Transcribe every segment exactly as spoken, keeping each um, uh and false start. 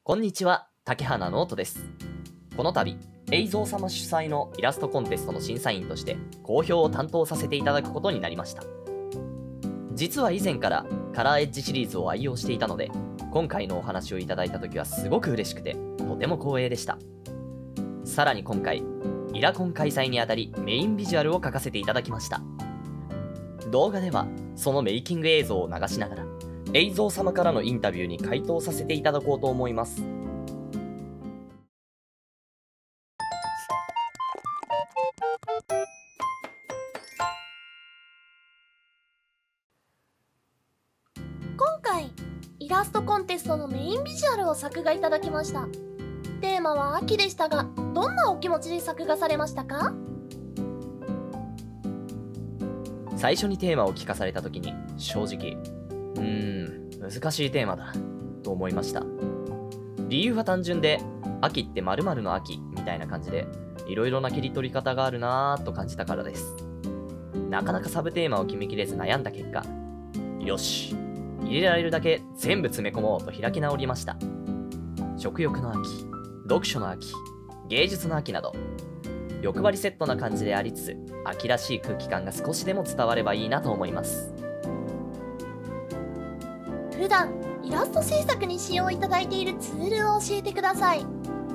こんにちは、竹花ノートです。この度、映像様主催のイラストコンテストの審査員として好評を担当させていただくことになりました。実は以前からカラーエッジシリーズを愛用していたので、今回のお話をいただいた時はすごく嬉しくて、とても光栄でした。さらに今回、イラコン開催にあたりメインビジュアルを描かせていただきました。動画ではそのメイキング映像を流しながら、映像様からのインタビューに回答させていただこうと思います。 今回イラストコンテストのメインビジュアルを作画いただきました。テーマは秋でしたが、どんなお気持ちで作画されましたか？ 最初にテーマを聞かされた時に正直うーん難しいテーマだと思いました。理由は単純で、秋って〇〇の秋みたいな感じでいろいろな切り取り方があるなぁと感じたからです。なかなかサブテーマを決めきれず悩んだ結果、よし入れられるだけ全部詰め込もうと開き直りました。食欲の秋、読書の秋、芸術の秋など欲張りセットな感じでありつつ、秋らしい空気感が少しでも伝わればいいなと思います。 普段イラスト制作に使用いただいているツールを教えてください。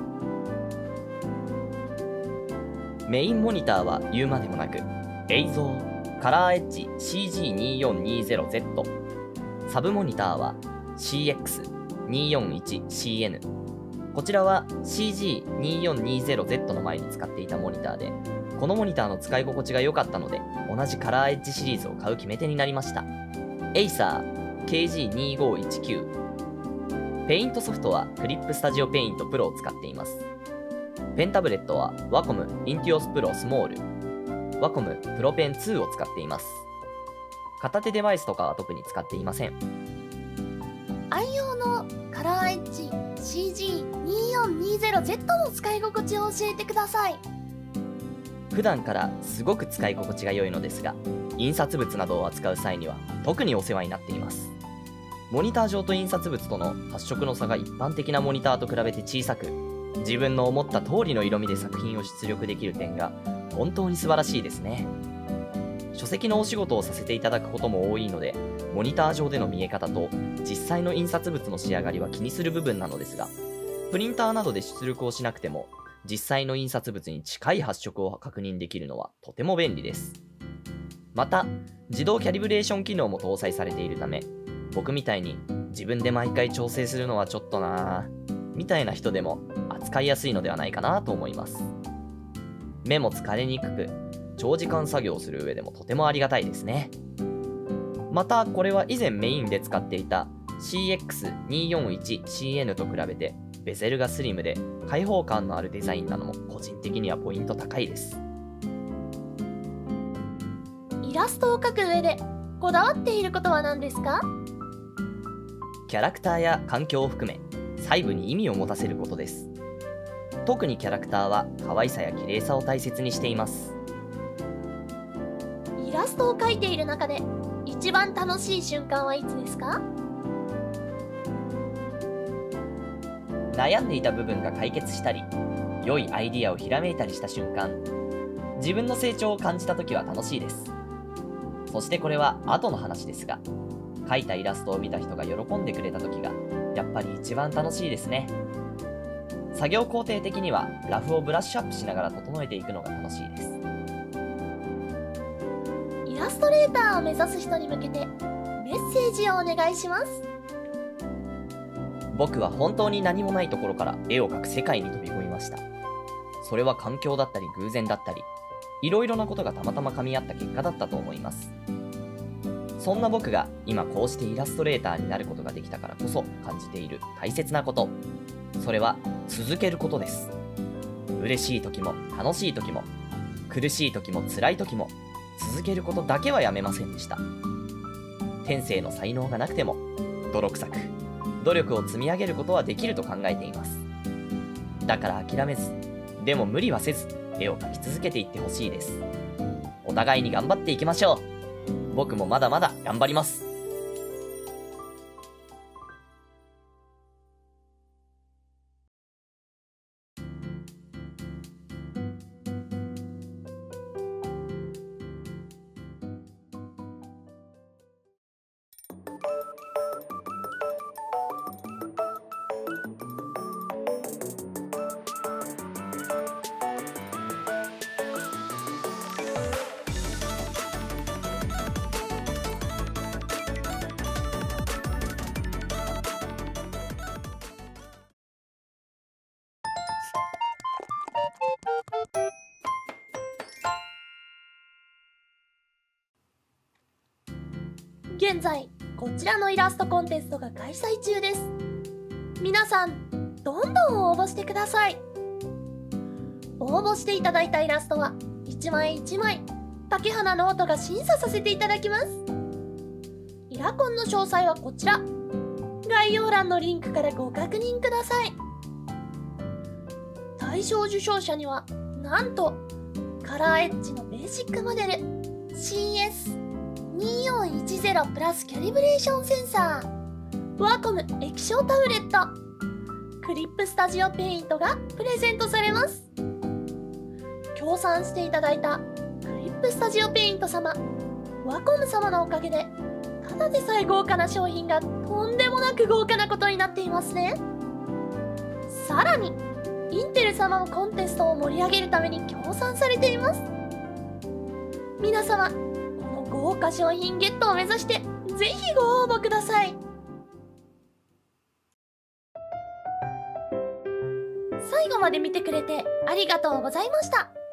メインモニターは言うまでもなく、映像カラーエッジ シージーにーよんにーぜろゼット、 サブモニターは シーエックスにーよんいちシーエヌ、 こちらは シージーにーよんにーぜろゼット の前に使っていたモニターで、このモニターの使い心地が良かったので同じカラーエッジシリーズを買う決め手になりました。エイサー ケージーにーごーいちきゅう、 ペイントソフトはクリップスタジオペイントプロを使っています。ペンタブレットはワコムインティオスプロスモール、ワコムプロペンツーを使っています。片手デバイスとかは特に使っていません。 愛用のカラーエッジ シージーにーよんにーぜろゼット の使い心地を教えてください。 普段からすごく使い心地が良いのですが、印刷物などを扱う際には特にお世話になっています。モニター上と印刷物との発色の差が一般的なモニターと比べて小さく、自分の思った通りの色味で作品を出力できる点が本当に素晴らしいですね。書籍のお仕事をさせていただくことも多いので、モニター上での見え方と実際の印刷物の仕上がりは気にする部分なのですが、プリンターなどで出力をしなくても実際の印刷物に近い発色を確認できるのはとても便利です。また自動キャリブレーション機能も搭載されているため、僕みたいに自分で毎回調整するのはちょっとなぁみたいな人でも扱いやすいのではないかなと思います。目も疲れにくく、長時間作業する上でもとてもありがたいですね。またこれは以前メインで使っていた シーエックスにーよんいちシーエヌ と比べてベゼルがスリムで開放感のあるデザインなのも個人的にはポイント高いです。 イラストを描く上でこだわっていることは何ですか？ キャラクターや環境を含め細部に意味を持たせることです。特にキャラクターは可愛さや綺麗さを大切にしています。 イラストを描いている中で一番楽しい瞬間はいつですか？ 悩んでいた部分が解決したり、良いアイディアをひらめいたりした瞬間、自分の成長を感じた時は楽しいです。そしてこれは後の話ですが、描いたイラストを見た人が喜んでくれた時がやっぱり一番楽しいですね。作業工程的にはラフをブラッシュアップしながら整えていくのが楽しいです。 イラストレーターを目指す人に向けてメッセージをお願いします。 僕は本当に何もないところから絵を描く世界に飛び込みました。それは環境だったり偶然だったり、いろいろなことがたまたま噛み合った結果だったと思います。そんな僕が今こうしてイラストレーターになることができたからこそ感じている大切なこと、それは続けることです。嬉しい時も楽しい時も苦しい時も辛い時も続けることだけはやめませんでした。天性の才能がなくても泥臭く努力を積み上げることはできると考えています。だから諦めず、でも無理はせず絵を描き続けていってほしいです。お互いに頑張っていきましょう。僕もまだまだ頑張ります。「 現在こちらのイラストコンテストが開催中です。皆さんどんどん応募してください。応募していただいたイラストはいちまいいちまい竹花ノートが審査させていただきます。イラコンの詳細はこちら、概要欄のリンクからご確認ください。大賞受賞者にはなんとカラーエッジのベーシックモデル シーエスによんいちゼロ プラスキャリブレーションセンサー、ワコム液晶タブレット、クリップスタジオペイントがプレゼントされます。協賛していただいたクリップスタジオペイント様、ワコム様のおかげでただでさえ豪華な商品がとんでもなく豪華なことになっていますね。さらにインテル様もコンテストを盛り上げるために協賛されています。皆様この豪華商品ゲットを目指してぜひご応募ください。最後まで見てくれてありがとうございました。